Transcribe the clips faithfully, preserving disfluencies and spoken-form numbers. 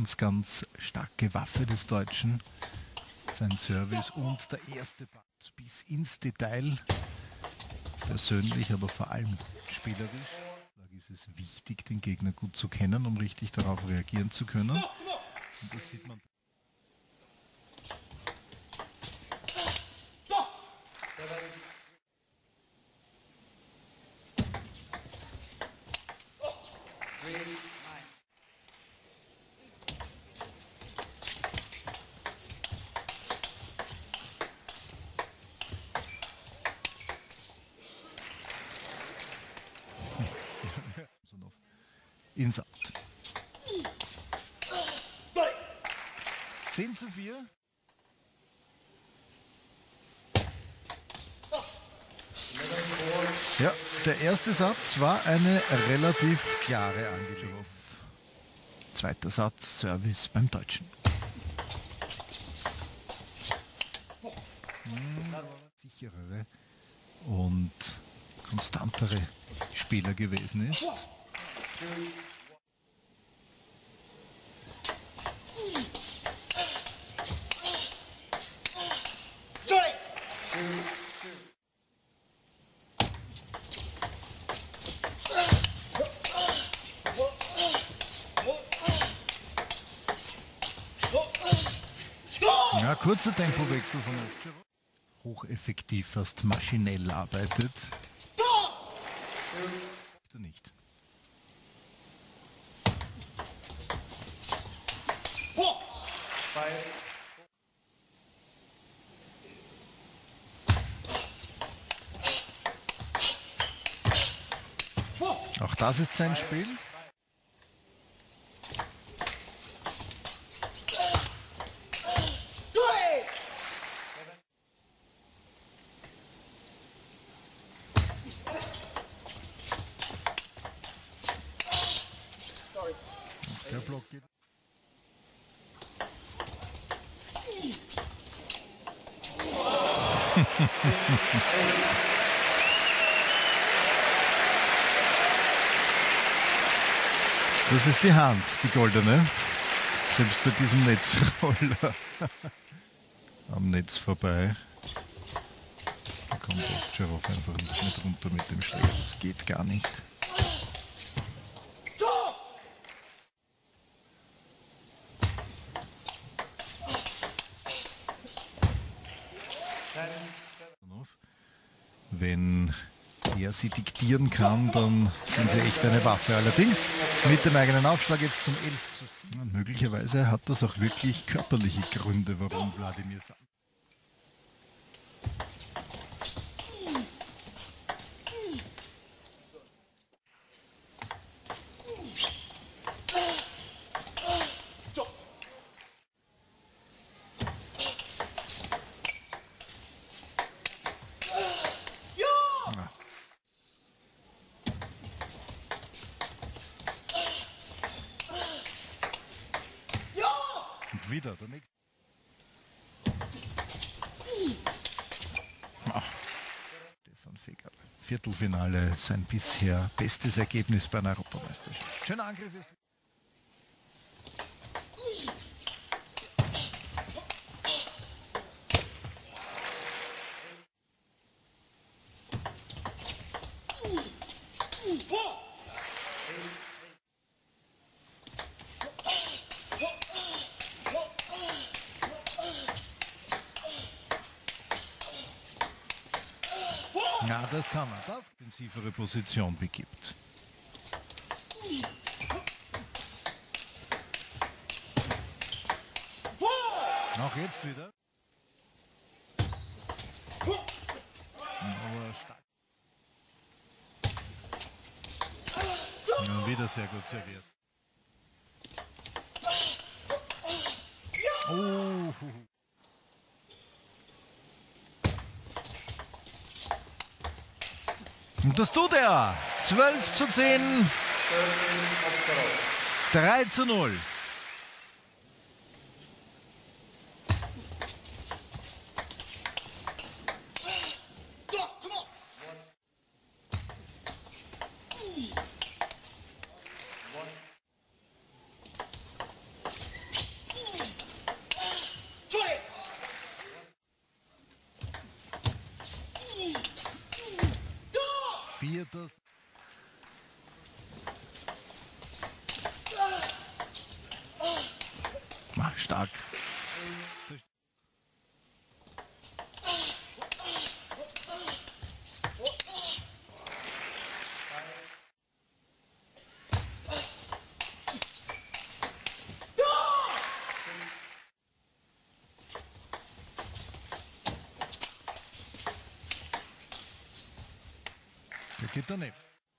ganz, ganz starke Waffe des Deutschen. Sein Service und der erste Ball bis ins Detail. Persönlich, aber vor allem spielerisch. Da ist es wichtig, den Gegner gut zu kennen, um richtig darauf reagieren zu können. Und das sieht man. Ins Out. zehn zu vier. Ja, der erste Satz war eine relativ klare Angelegenheit. Zweiter Satz, Service beim Deutschen. Hm, sicherere und konstantere Spieler gewesen ist. Ja, kurzer Tempowechsel von Ovtcharov. Hocheffektiv, fast maschinell arbeitet. Nicht. Auch das ist sein Spiel. Der Block geht. Das ist die Hand, die goldene. Selbst bei diesem Netzroller am Netz vorbei. Da kommt Ovtcharov einfach nicht mit runter mit dem Schläger. Das geht gar nicht. Wenn er sie diktieren kann, dann sind sie echt eine Waffe. Allerdings mit dem eigenen Aufschlag jetzt zum elf zu sieben. Möglicherweise hat das auch wirklich körperliche Gründe, warum Wladimir sagt. Wieder der nächste. Ach. Stefan Fegerl. Viertelfinale, sein bisher bestes Ergebnis bei einer Europameisterschaft. Schöner Angriff ist. Ja, das kann man. Das offensivere Position begibt. Auch jetzt wieder. Aber stark. Ja, wieder sehr gut serviert. Oh. Und das tut er. zwölf zu zehn. drei zu null. stark. Der geht daneben.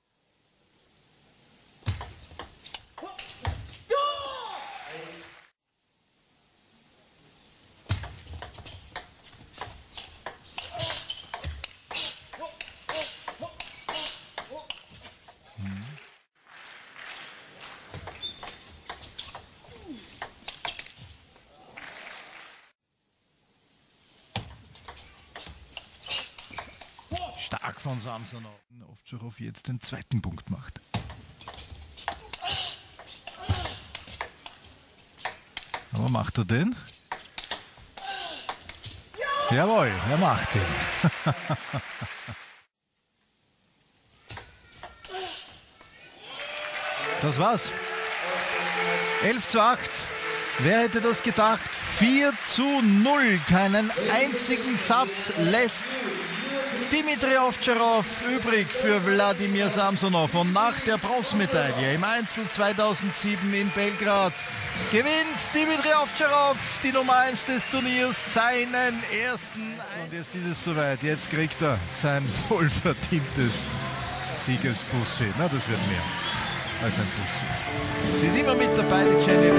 Stark von Samsonov. Ovtcharov jetzt den zweiten Punkt macht. Aber macht er den? Jawohl, er macht ihn. Das war's. elf zu acht. Wer hätte das gedacht? vier zu null. Keinen einzigen Satz lässt Dimitri Ovtcharov übrig für Wladimir Samsonov. Und nach der Bronzemedaille im Einzel zweitausendsieben in Belgrad gewinnt Dimitri Ovtcharov, die Nummer eins des Turniers, seinen ersten. Und jetzt ist es soweit. Jetzt kriegt er sein wohlverdientes Siegesbussi. Na, das wird mehr als ein Bussi. Sie ist immer mit dabei, die Jenny.